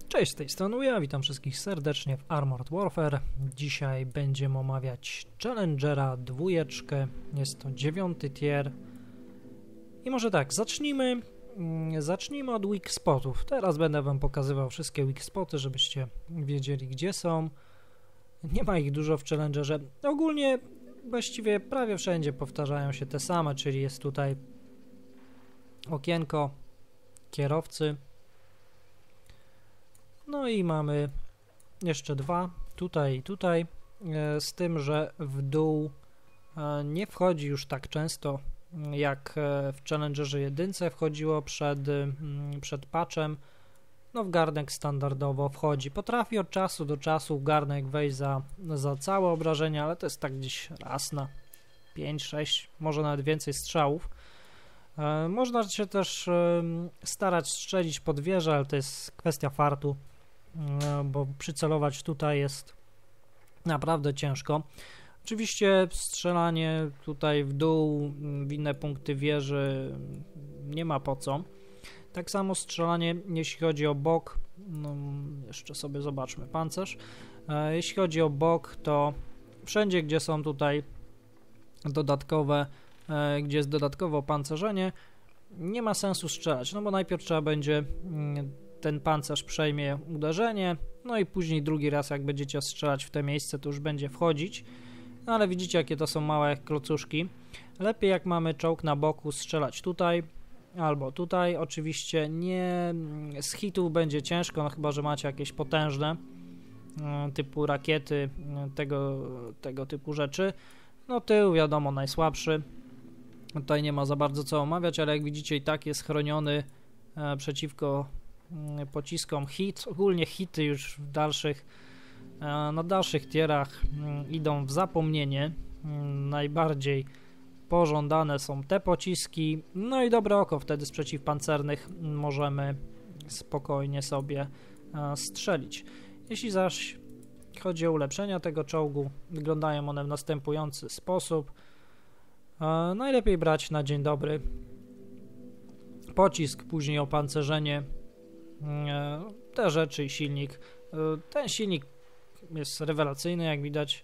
Cześć, z tej strony ja, witam wszystkich serdecznie w Armored Warfare. Dzisiaj będziemy omawiać Challengera 2, jest to 9 tier. I może tak, zacznijmy od weak spotów. Teraz będę wam pokazywał wszystkie weak spoty, żebyście wiedzieli, gdzie są. Nie ma ich dużo w Challengerze. Ogólnie właściwie prawie wszędzie powtarzają się te same, czyli jest tutaj okienko kierowcy. No i mamy jeszcze dwa, tutaj i tutaj, z tym, że w dół nie wchodzi już tak często jak w Challengerze 1 wchodziło przed patchem. No w garnek standardowo wchodzi. Potrafi od czasu do czasu w garnek wejść za całe obrażenia, ale to jest tak gdzieś raz na 5-6, może nawet więcej strzałów. Można się też starać strzelić pod wieżę, ale to jest kwestia fartu, bo przycelować tutaj jest naprawdę ciężko. Oczywiście strzelanie tutaj w dół, w inne punkty wieży nie ma po co. Tak samo strzelanie, jeśli chodzi o bok, no jeszcze sobie zobaczmy pancerz. Jeśli chodzi o bok, to wszędzie, gdzie są tutaj dodatkowe, gdzie jest dodatkowe opancerzenie, nie ma sensu strzelać, no bo najpierw trzeba będzie ten pancerz przejmie uderzenie, no i później drugi raz jak będziecie strzelać w te miejsce, to już będzie wchodzić, no ale widzicie, jakie to są małe klocuszki. Lepiej, jak mamy czołg na boku, strzelać tutaj albo tutaj. Oczywiście nie z hitów będzie ciężko, no chyba że macie jakieś potężne typu rakiety, tego typu rzeczy. No tył wiadomo najsłabszy, tutaj nie ma za bardzo co omawiać, ale jak widzicie i tak jest chroniony przeciwko pociskom hit. Ogólnie hity już w na dalszych tierach idą w zapomnienie. Najbardziej pożądane są te pociski, no i dobre oko wtedy z przeciwpancernych możemy spokojnie sobie strzelić. Jeśli zaś chodzi o ulepszenia tego czołgu, wyglądają one w następujący sposób. Najlepiej brać na dzień dobry pocisk, później opancerzenie, te rzeczy i silnik. Ten silnik jest rewelacyjny, jak widać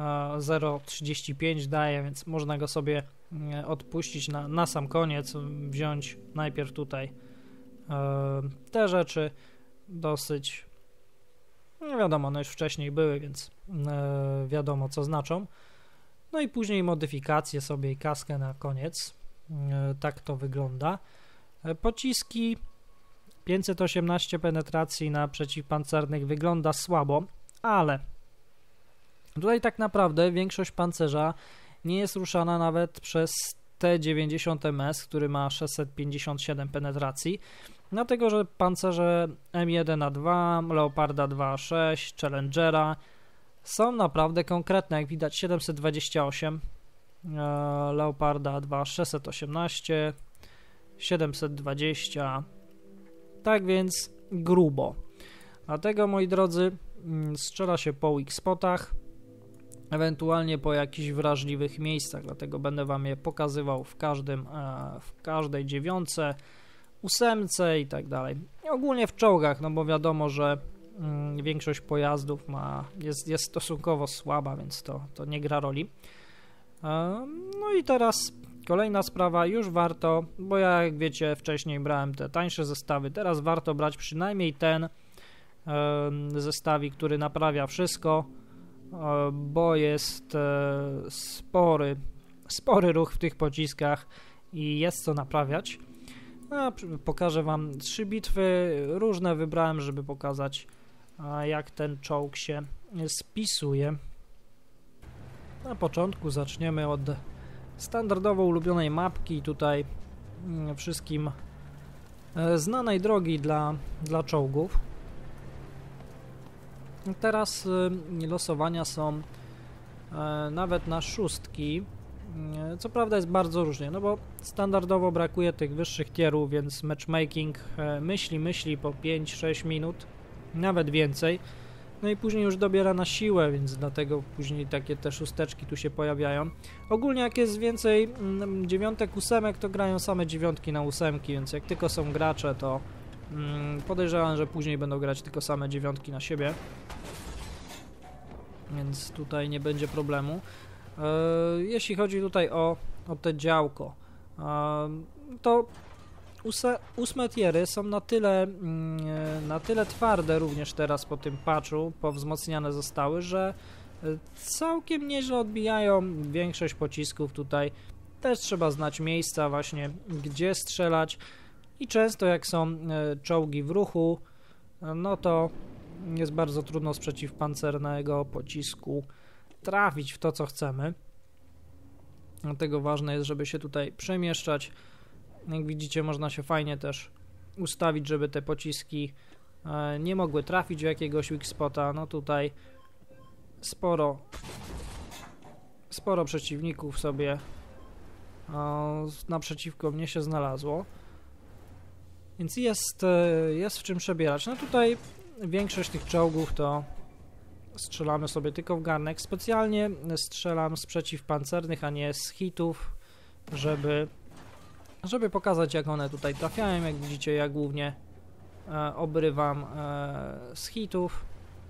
0,35 daje, więc można go sobie odpuścić na sam koniec, wziąć najpierw tutaj te rzeczy dosyć, no wiadomo, one już wcześniej były, więc wiadomo co znaczą. No i później modyfikacje sobie i kaskę na koniec. Tak to wygląda. Pociski 518 penetracji na przeciwpancernych wygląda słabo, ale tutaj tak naprawdę większość pancerza nie jest ruszana nawet przez T90MS, który ma 657 penetracji, dlatego że pancerze M1A2, Leoparda 2A6, Challengera są naprawdę konkretne, jak widać 728, Leoparda 2 618, 720, tak więc grubo. Dlatego, moi drodzy, strzela się po weak spotach, ewentualnie po jakichś wrażliwych miejscach, dlatego będę wam je pokazywał w każdej dziewiątce, ósemce i tak dalej. Ogólnie w czołgach, no bo wiadomo, że większość pojazdów jest stosunkowo słaba, więc to nie gra roli. No i teraz kolejna sprawa, już warto, bo ja jak wiecie wcześniej brałem te tańsze zestawy, teraz warto brać przynajmniej ten zestawik, który naprawia wszystko, bo jest spory ruch w tych pociskach i jest co naprawiać. Pokażę wam 3 bitwy, różne wybrałem, żeby pokazać, jak ten czołg się spisuje. Na początku zaczniemy od standardowo ulubionej mapki, tutaj wszystkim znanej drogi dla czołgów. Teraz losowania są nawet na szóstki, co prawda jest bardzo różnie, no bo standardowo brakuje tych wyższych tierów, więc matchmaking myśli po 5-6 minut, nawet więcej. No i później już dobiera na siłę, więc dlatego później takie te szósteczki tu się pojawiają. Ogólnie jak jest więcej dziewiątek, ósemek, to grają same dziewiątki na ósemki, więc jak tylko są gracze, to Podejrzewam, że później będą grać tylko same 9 na siebie, więc tutaj nie będzie problemu. Jeśli chodzi tutaj o te działko, to 8 tiery są na tyle twarde również teraz po tym patchu, powzmocniane zostały, że całkiem nieźle odbijają większość pocisków tutaj. Też trzeba znać miejsca właśnie, gdzie strzelać i często jak są czołgi w ruchu, no to jest bardzo trudno z przeciwpancernego pocisku trafić w to, co chcemy. Dlatego ważne jest, żeby się tutaj przemieszczać. Jak widzicie, można się fajnie też ustawić, żeby te pociski nie mogły trafić w jakiegoś weak spota. No tutaj sporo przeciwników sobie naprzeciwko mnie się znalazło. Więc jest w czym przebierać. No tutaj większość tych czołgów to strzelamy sobie tylko w garnek. Specjalnie strzelam z przeciwpancernych, a nie z hitów, żeby pokazać, jak one tutaj trafiają. Jak widzicie, ja głównie obrywam z hitów.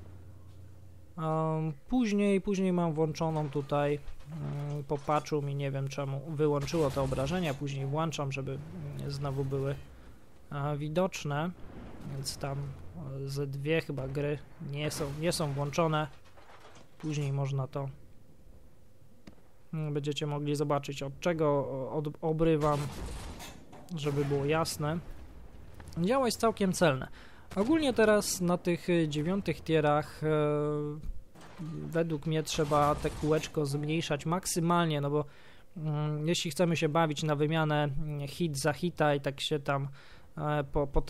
Później mam włączoną tutaj, po patchu mi nie wiem czemu wyłączyło te obrażenia, później włączam, żeby znowu były widoczne, więc tam ze 2 chyba gry nie są włączone. Później można to, będziecie mogli zobaczyć, od czego obrywam, żeby było jasne. Działa jest całkiem celne. Ogólnie teraz na tych 9 tierach według mnie trzeba te kółeczko zmniejszać maksymalnie, no bo jeśli chcemy się bawić na wymianę hit za hita i tak się tam po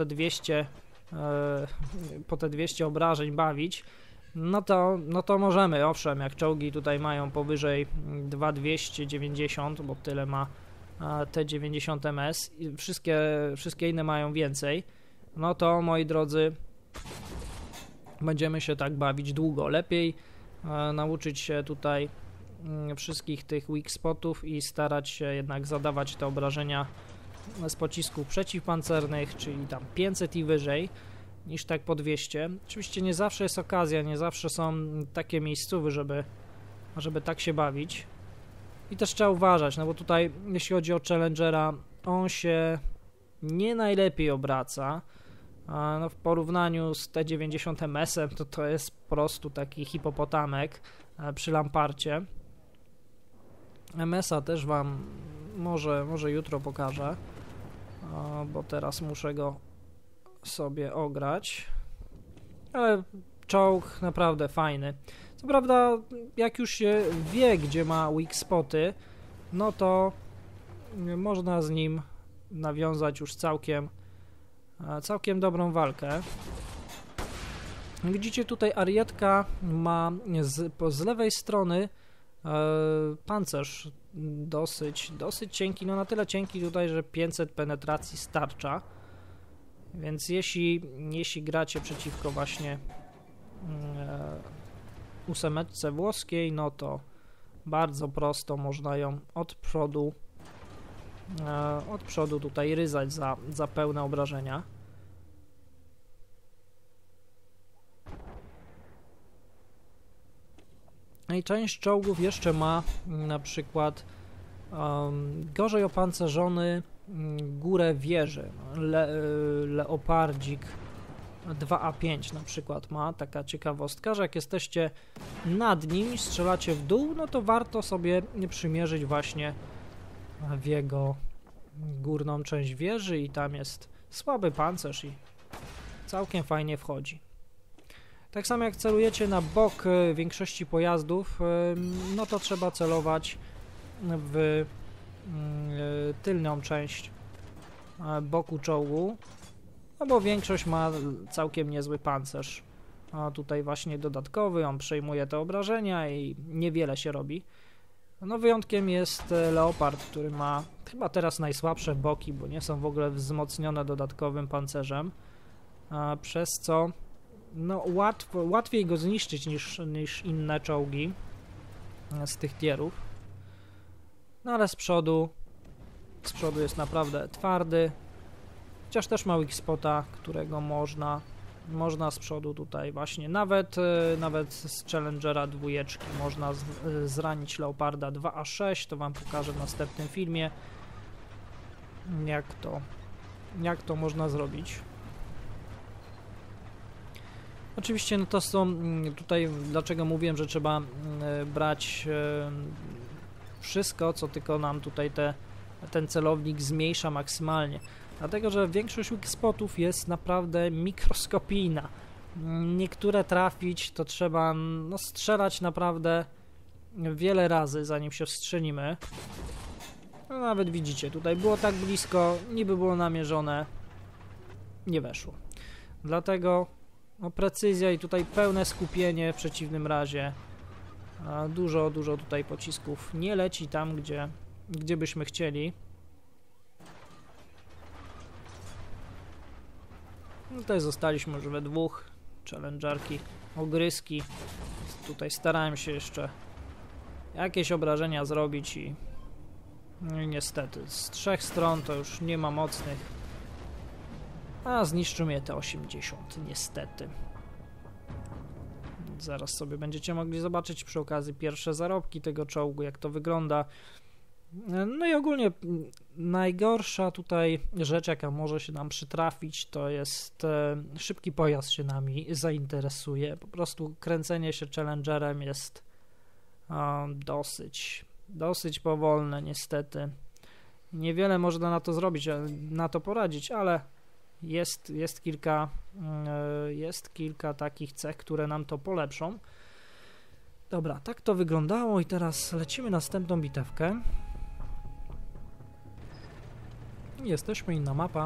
te 200 obrażeń bawić, no to możemy, owszem, jak czołgi tutaj mają powyżej 2290, bo tyle ma T90 MS, i wszystkie inne mają więcej, no to, moi drodzy, będziemy się tak bawić długo. Lepiej nauczyć się tutaj wszystkich tych weak spotów i starać się jednak zadawać te obrażenia z pocisków przeciwpancernych, czyli tam 500 i wyżej, niż tak po 200. Oczywiście nie zawsze jest okazja, nie zawsze są takie miejscowe, żeby tak się bawić. I też trzeba uważać, no bo tutaj, jeśli chodzi o Challengera, on się nie najlepiej obraca. No w porównaniu z T90 MS-em to jest po prostu taki hipopotamek przy Lamparcie. MS-a też wam może jutro pokażę, bo teraz muszę go sobie ograć. Ale czołg naprawdę fajny. Co prawda, jak już się wie, gdzie ma weak spoty, no to można z nim nawiązać już całkiem dobrą walkę. Widzicie, tutaj Arietka ma z lewej strony pancerz dosyć cienki, no na tyle cienki tutaj, że 500 penetracji starcza, więc jeśli gracie przeciwko właśnie 8 włoskiej, no to bardzo prosto można ją od przodu tutaj ryzać za pełne obrażenia. No i część czołgów jeszcze ma na przykład gorzej opancerzony górę wieży. Leopardzik 2A5 na przykład ma, taka ciekawostka, że jak jesteście nad nim i strzelacie w dół, no to warto sobie przymierzyć właśnie w jego górną część wieży i tam jest słaby pancerz i całkiem fajnie wchodzi. Tak samo jak celujecie na bok większości pojazdów, no to trzeba celować w tylną część boku czołgu, no bo większość ma całkiem niezły pancerz. A tutaj właśnie dodatkowy, on przejmuje te obrażenia i niewiele się robi. No wyjątkiem jest Leopard, który ma chyba teraz najsłabsze boki, bo nie są w ogóle wzmocnione dodatkowym pancerzem, przez co no łatwiej go zniszczyć niż inne czołgi z tych tierów. No ale z przodu jest naprawdę twardy. Chociaż też ma weak spota, którego można z przodu tutaj właśnie, nawet z Challengera 2 można zranić Leoparda 2A6, to wam pokażę w następnym filmie, jak to można zrobić. Oczywiście no to są tutaj, dlaczego mówiłem, że trzeba brać wszystko, co tylko nam tutaj ten celownik zmniejsza maksymalnie. Dlatego, że większość weak spotów jest naprawdę mikroskopijna. Niektóre trafić to trzeba no, strzelać naprawdę wiele razy, zanim się wstrzelimy. No nawet widzicie, tutaj było tak blisko, niby było namierzone, nie weszło. Dlatego no, precyzja i tutaj pełne skupienie w przeciwnym razie. Dużo tutaj pocisków nie leci tam, gdzie byśmy chcieli. No tutaj zostaliśmy już we dwóch. Challengerki, ogryski. Tutaj starałem się jeszcze jakieś obrażenia zrobić i no i niestety z 3 stron to już nie ma mocnych. A zniszczył mnie te 80 niestety. Zaraz sobie będziecie mogli zobaczyć przy okazji pierwsze zarobki tego czołgu, jak to wygląda. No i ogólnie najgorsza tutaj rzecz, jaka może się nam przytrafić, to jest szybki pojazd się nami zainteresuje. Po prostu kręcenie się Challengerem jest dosyć powolne niestety. Niewiele można na to zrobić, na to poradzić, ale jest kilka takich cech, które nam to polepszą. Dobra, tak to wyglądało i teraz lecimy następną bitewkę. Jesteśmy, inna mapa.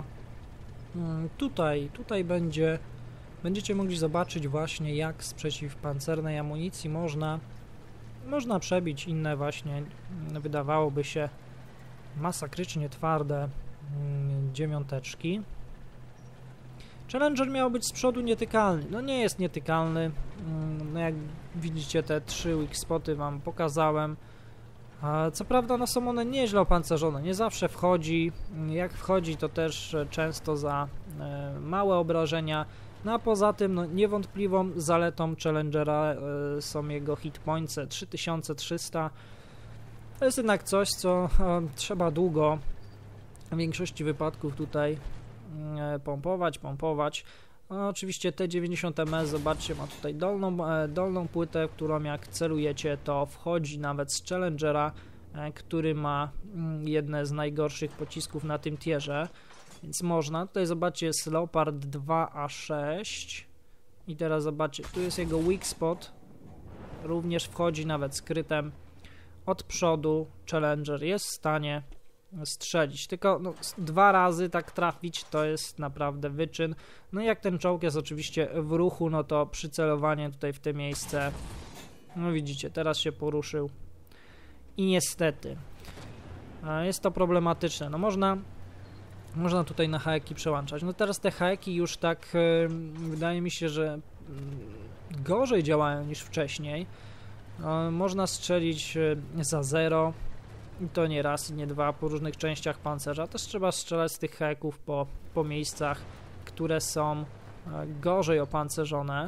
Tutaj będziecie mogli zobaczyć właśnie, jak z przeciwpancernej amunicji można przebić inne właśnie, wydawałoby się, masakrycznie twarde dziewiąteczki. Challenger miał być z przodu nietykalny. No nie jest nietykalny. No jak widzicie, te 3 weak spoty wam pokazałem. Co prawda no są one nieźle opancerzone, nie zawsze wchodzi, jak wchodzi to też często za małe obrażenia, no a poza tym no, niewątpliwą zaletą Challengera są jego hit points 3300. To jest jednak coś, co trzeba długo w większości wypadków tutaj pompować. No, oczywiście T90MS, zobaczcie, ma tutaj dolną płytę, w którą jak celujecie, to wchodzi nawet z Challengera, który ma jedne z najgorszych pocisków na tym tierze, więc można. Tutaj zobaczcie, jest Leopard 2A6 i teraz zobaczcie, tu jest jego weak spot, również wchodzi nawet skrytem od przodu. Challenger jest w stanie strzelić, tylko no, 2 razy tak trafić to jest naprawdę wyczyn. No i jak ten czołg jest oczywiście w ruchu, no to przycelowanie tutaj w te miejsce, no widzicie, teraz się poruszył i niestety jest to problematyczne. No można tutaj na haeki przełączać. No teraz te haeki już tak wydaje mi się, że gorzej działają niż wcześniej. Można strzelić za 0. I to nie raz, nie dwa, po różnych częściach pancerza. Też trzeba strzelać z tych haków po miejscach, które są gorzej opancerzone.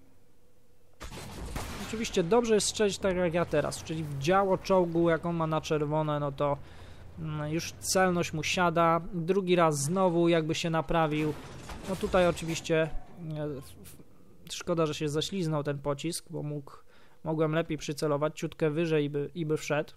Oczywiście dobrze jest strzelić tak jak ja teraz, czyli w działo czołgu, jak on ma na czerwone, no to już celność mu siada. Drugi raz znowu jakby się naprawił. No tutaj oczywiście szkoda, że się zaśliznął ten pocisk, bo mogłem lepiej przycelować ciutkę wyżej i by wszedł.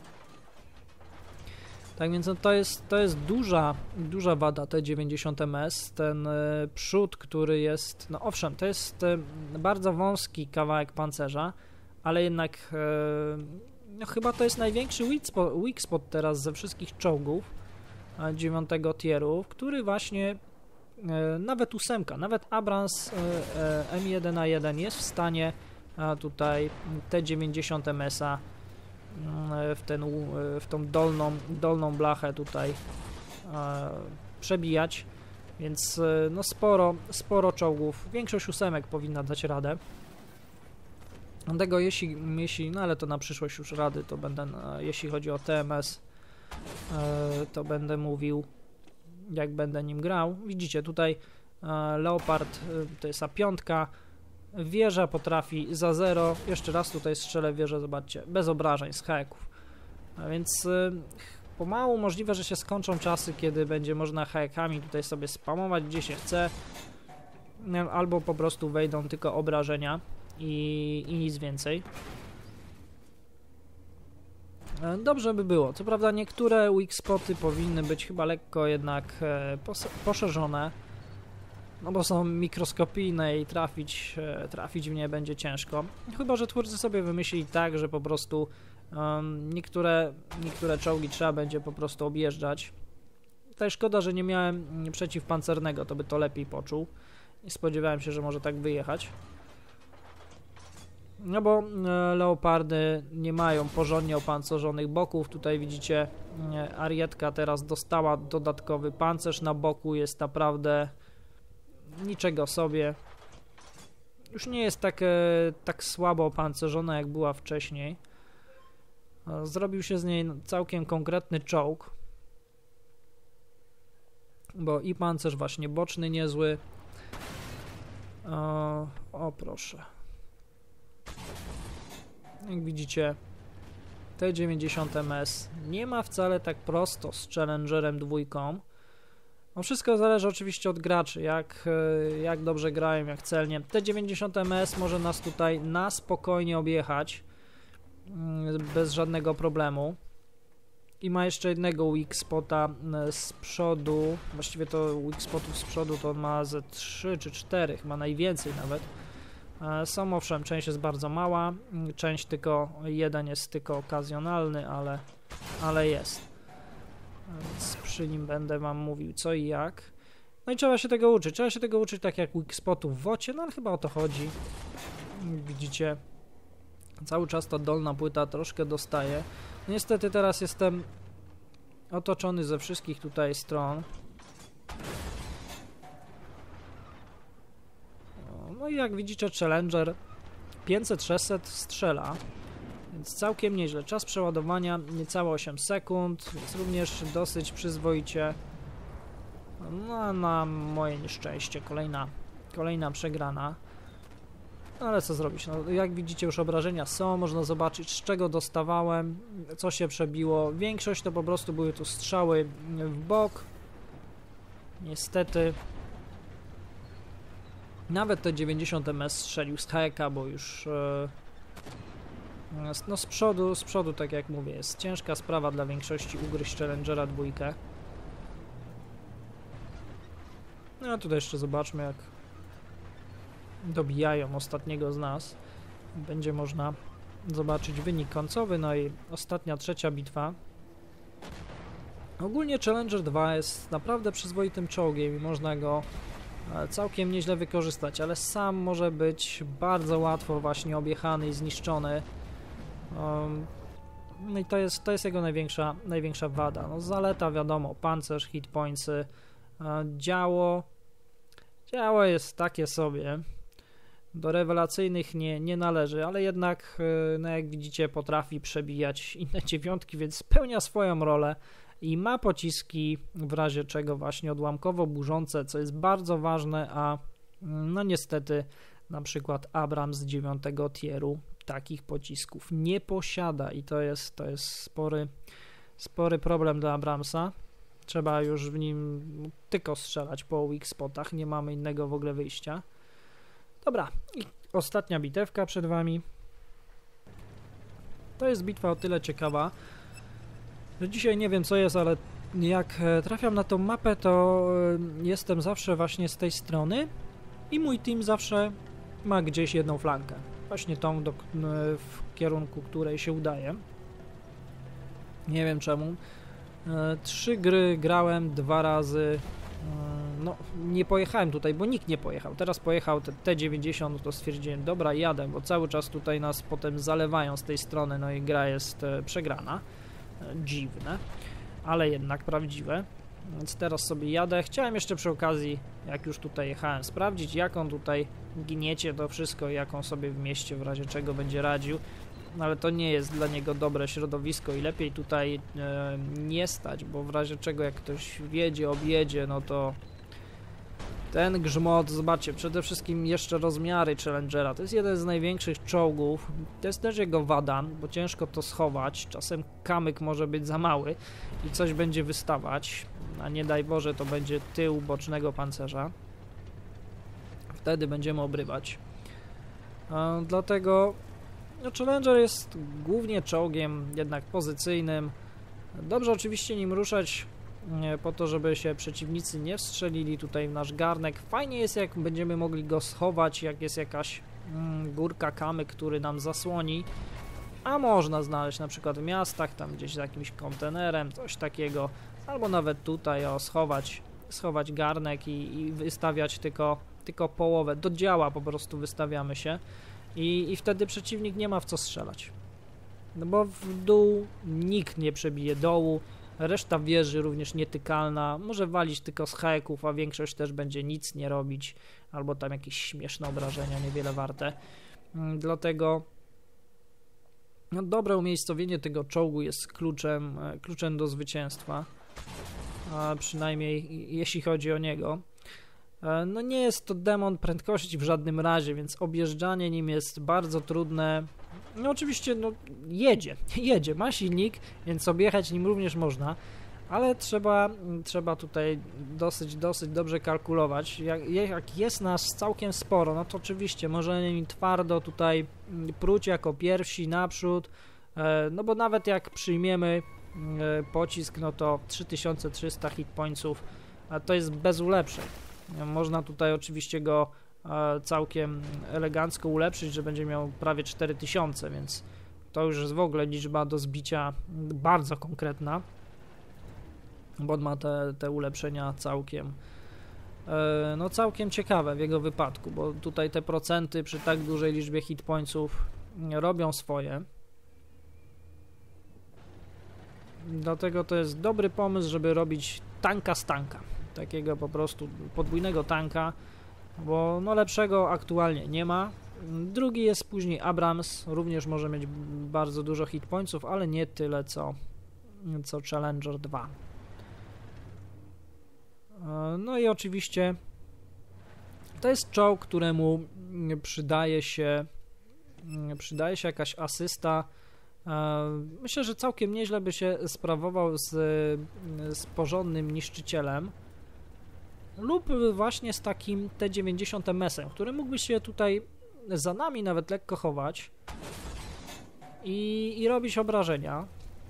Tak więc no to jest duża wada T90MS, ten przód, który jest, no owszem, to jest bardzo wąski kawałek pancerza, ale jednak no chyba to jest największy weak spot teraz ze wszystkich czołgów 9 tieru, który właśnie nawet 8, nawet Abrams M1A1 jest w stanie tutaj T90MS-a w tą dolną blachę tutaj przebijać, więc no sporo czołgów, większość 8 powinna dać radę. Dlatego jeśli, no ale to na przyszłość już rady, to będę, jeśli chodzi o TMS, to będę mówił jak będę nim grał. Widzicie, tutaj Leopard to jest A5, wieża potrafi za 0, jeszcze raz tutaj strzelę wieżę, zobaczcie, bez obrażeń, z haeków. A więc pomału możliwe, że się skończą czasy, kiedy będzie można haekami tutaj sobie spamować gdzie się chce, albo po prostu wejdą tylko obrażenia i nic więcej. Dobrze by było. Co prawda niektóre weak spoty powinny być chyba lekko jednak poszerzone, no bo są mikroskopijne i trafić w nie będzie ciężko. Chyba że twórcy sobie wymyślili tak, że po prostu niektóre czołgi trzeba będzie po prostu objeżdżać. Tutaj szkoda, że nie miałem przeciwpancernego, to by to lepiej poczuł i spodziewałem się, że może tak wyjechać. No bo Leopardy nie mają porządnie opancerzonych boków. Tutaj widzicie, Arietka teraz dostała dodatkowy pancerz na boku, jest naprawdę niczego sobie. Już nie jest tak słabo opancerzona, jak była wcześniej. Zrobił się z niej całkiem konkretny czołg, bo i pancerz właśnie boczny niezły. O proszę. Jak widzicie, T90MS nie ma wcale tak prosto z Challengerem 2. No wszystko zależy oczywiście od graczy, jak dobrze grają, jak celnie. T90MS może nas tutaj na spokojnie objechać bez żadnego problemu. I ma jeszcze jednego weak spota z przodu, właściwie to weak spotów z przodu to ma ze 3 czy 4, chyba najwięcej nawet. Są owszem, część jest bardzo mała, część tylko, jeden jest tylko okazjonalny, ale jest. Więc przy nim będę wam mówił co i jak. No i trzeba się tego uczyć tak jak weak spotów w WOCie, no ale chyba o to chodzi. Widzicie, cały czas ta dolna płyta troszkę dostaje. Niestety teraz jestem otoczony ze wszystkich tutaj stron. No i jak widzicie, Challenger 500-600 strzela, więc całkiem nieźle. Czas przeładowania niecałe 8 sekund, więc również dosyć przyzwoicie. No na moje nieszczęście kolejna przegrana. No ale co zrobić? No, jak widzicie, już obrażenia są, można zobaczyć z czego dostawałem, co się przebiło. Większość to po prostu były tu strzały w bok. Niestety nawet te 90 MS strzelił z haeka, bo już no z przodu, tak jak mówię, jest ciężka sprawa dla większości ugryźć Challengera 2. No a tutaj jeszcze zobaczmy, jak dobijają ostatniego z nas. Będzie można zobaczyć wynik końcowy. No i ostatnia, trzecia bitwa. Ogólnie Challenger 2 jest naprawdę przyzwoitym czołgiem i można go całkiem nieźle wykorzystać, ale sam może być bardzo łatwo właśnie objechany i zniszczony. No i to jest jego największa wada. No zaleta wiadomo, pancerz, hit pointsy, działo jest takie sobie. Do rewelacyjnych nie należy, ale jednak, no jak widzicie, potrafi przebijać inne dziewiątki, więc spełnia swoją rolę i ma pociski w razie czego właśnie odłamkowo burzące, co jest bardzo ważne, a no niestety na przykład Abrams z 9 tieru takich pocisków nie posiada i to jest spory problem dla Abramsa. Trzeba już w nim tylko strzelać po weak spotach, nie mamy innego w ogóle wyjścia. Dobra, i ostatnia bitewka przed wami. To jest bitwa o tyle ciekawa, że dzisiaj nie wiem co jest, ale jak trafiam na tą mapę, to jestem zawsze właśnie z tej strony i mój team zawsze ma gdzieś jedną flankę. Właśnie tą, w kierunku której się udaje. Nie wiem czemu. 3 gry grałem 2 razy. No, nie pojechałem tutaj, bo nikt nie pojechał. Teraz pojechał T90, to stwierdziłem, dobra, jadę, bo cały czas tutaj nas potem zalewają z tej strony, no i gra jest przegrana. Dziwne, ale jednak prawdziwe. Więc teraz sobie jadę. Chciałem jeszcze przy okazji, jak już tutaj jechałem, sprawdzić, jak on tutaj gniecie to wszystko, jak on sobie w mieście w razie czego będzie radził. ale to nie jest dla niego dobre środowisko i lepiej tutaj nie stać, bo w razie czego jak ktoś wjedzie, objedzie, no to ten grzmot, zobaczcie, przede wszystkim jeszcze rozmiary Challengera, to jest jeden z największych czołgów, to jest też jego wada, bo ciężko to schować, czasem kamyk może być za mały i coś będzie wystawać, a nie daj Boże to będzie tył bocznego pancerza, wtedy będziemy obrywać. Dlatego no, Challenger jest głównie czołgiem jednak pozycyjnym. Dobrze oczywiście nim ruszać po to, żeby się przeciwnicy nie wstrzelili tutaj w nasz garnek. Fajnie jest, jak będziemy mogli go schować, jak jest jakaś górka, kamyk, który nam zasłoni, a można znaleźć na przykład w miastach, tam gdzieś za jakimś kontenerem, coś takiego, albo nawet tutaj schować garnek i wystawiać tylko połowę. Do działa po prostu wystawiamy się i wtedy przeciwnik nie ma w co strzelać. No bo w dół nikt nie przebije dołu, reszta wieży również nietykalna, może walić tylko z heków, a większość też będzie nic nie robić, albo tam jakieś śmieszne obrażenia, niewiele warte. Dlatego no, dobre umiejscowienie tego czołgu jest kluczem do zwycięstwa, a przynajmniej jeśli chodzi o niego. No nie jest to demon prędkości w żadnym razie, więc objeżdżanie nim jest bardzo trudne. No oczywiście no jedzie, ma silnik, więc objechać nim również można, ale trzeba tutaj dosyć dobrze kalkulować. Jak jest nas całkiem sporo, no to oczywiście możemy nim twardo tutaj pruć jako pierwsi naprzód, no bo nawet jak przyjmiemy pocisk, no to 3300 hit pointsów, a to jest bez ulepszeń. Można tutaj oczywiście go całkiem elegancko ulepszyć, że będzie miał prawie 4000, więc to już jest w ogóle liczba do zbicia bardzo konkretna, bo on ma te ulepszenia całkiem ciekawe w jego wypadku, bo tutaj te procenty przy tak dużej liczbie hit pointsów robią swoje. Dlatego to jest dobry pomysł, żeby robić tanka z tanka. Takiego po prostu podwójnego tanka, bo no lepszego aktualnie nie ma. Drugi jest później Abrams, również może mieć bardzo dużo hit pointsów, ale nie tyle co Challenger 2. No i oczywiście to jest czołg, któremu przydaje się jakaś asysta. Myślę, że całkiem nieźle by się sprawował z porządnym niszczycielem lub właśnie z takim T-90 MS-em, który mógłby się tutaj za nami nawet lekko chować i robić obrażenia.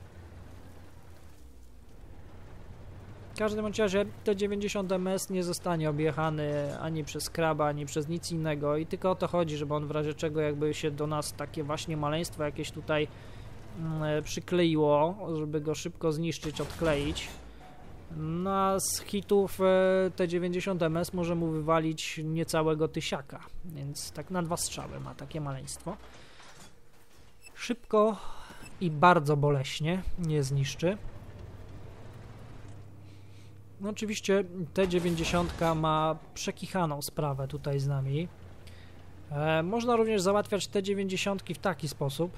W każdym razie T-90 MS nie zostanie objechany ani przez kraba, ani przez nic innego i tylko o to chodzi, żeby on w razie czego jakby się do nas takie właśnie maleństwo jakieś tutaj przykleiło, żeby go szybko zniszczyć, odkleić. No a z hitów T-90 MS może mu wywalić niecałego 1000, więc tak na 2 strzały ma takie maleństwo. Szybko i bardzo boleśnie nie zniszczy. No oczywiście T-90 ma przekichaną sprawę tutaj z nami. Można również załatwiać T-90 w taki sposób.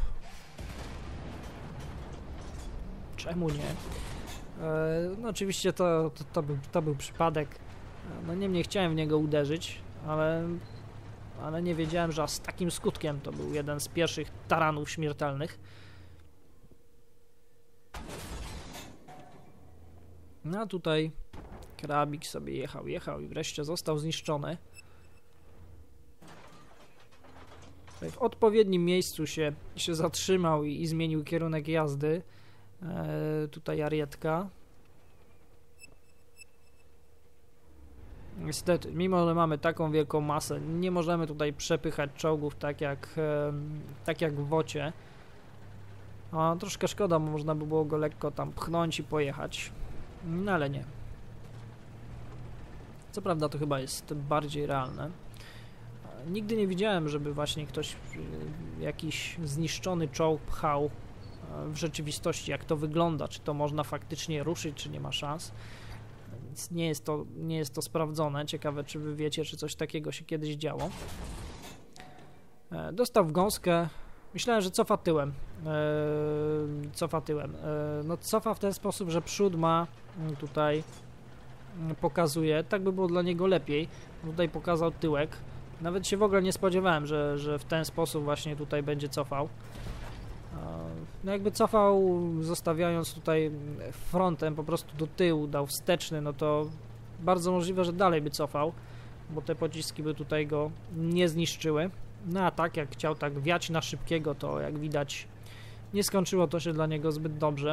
Czemu nie? No oczywiście to był przypadek. No niemniej chciałem w niego uderzyć, ale nie wiedziałem, że z takim skutkiem to był jeden z pierwszych taranów śmiertelnych. No a tutaj krabik sobie jechał i wreszcie został zniszczony. W odpowiednim miejscu się zatrzymał i zmienił kierunek jazdy. Tutaj arietka. Niestety, mimo że mamy taką wielką masę, nie możemy tutaj przepychać czołgów tak jak w wocie. Troszkę szkoda, bo można by było go lekko tam pchnąć i pojechać. No ale nie. Co prawda to chyba jest bardziej realne. Nigdy nie widziałem, żeby właśnie ktoś jakiś zniszczony czołg pchał w rzeczywistości, jak to wygląda, czy to można faktycznie ruszyć, czy nie ma szans. Więc nie jest to sprawdzone. Ciekawe, czy wy wiecie, czy coś takiego się kiedyś działo. Dostał w gąskę, Myślałem, że cofa tyłem. No cofa w ten sposób, że przód ma tutaj pokazuje, tak by było dla niego lepiej. Tutaj pokazał tyłek. Nawet się w ogóle nie spodziewałem, że w ten sposób właśnie tutaj będzie cofał. No jakby cofał, zostawiając tutaj frontem po prostu do tyłu, dał wsteczny, no to bardzo możliwe, że dalej by cofał, bo te pociski by tutaj go nie zniszczyły. No a tak, jak chciał tak wiać na szybkiego, to jak widać nie skończyło to się dla niego zbyt dobrze.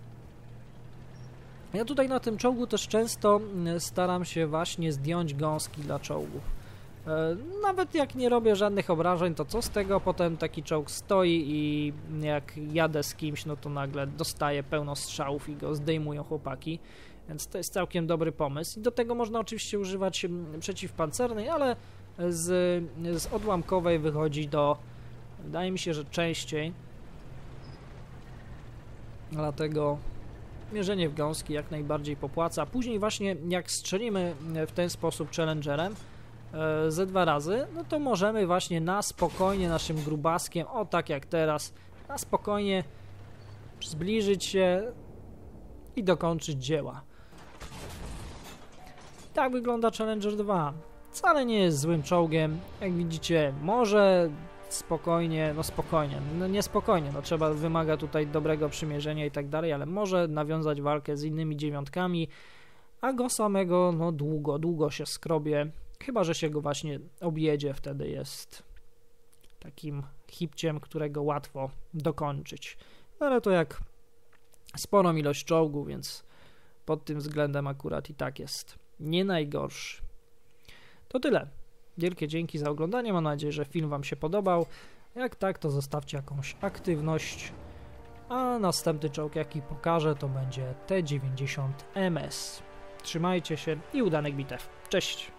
Ja tutaj na tym czołgu też często staram się właśnie zdjąć gąski dla czołgów. Nawet jak nie robię żadnych obrażeń, to co z tego, potem taki czołg stoi i jak jadę z kimś, no to nagle dostaję pełno strzałów i go zdejmują chłopaki, więc to jest całkiem dobry pomysł. I do tego można oczywiście używać przeciwpancernej, ale z odłamkowej wychodzi wydaje mi się, że częściej, dlatego mierzenie w gąski jak najbardziej popłaca. Później właśnie jak strzelimy w ten sposób challengerem ze 2 razy, no to możemy właśnie na spokojnie naszym grubaskiem, o tak jak teraz, na spokojnie zbliżyć się i dokończyć dzieła. Tak wygląda Challenger 2. Wcale nie jest złym czołgiem, jak widzicie, może spokojnie, no nie spokojnie, no wymaga tutaj dobrego przymierzenia i tak dalej, ale może nawiązać walkę z innymi 9, a go samego, no długo się skrobie, chyba że się go właśnie objedzie, wtedy jest takim hipciem, którego łatwo dokończyć. Ale to jak sporą ilość czołgów, więc pod tym względem akurat i tak jest nie najgorszy. To tyle. Wielkie dzięki za oglądanie, mam nadzieję, że film Wam się podobał. Jak tak, to zostawcie jakąś aktywność, a następny czołg, jaki pokażę, to będzie T-90MS. Trzymajcie się i udanych bitew. Cześć!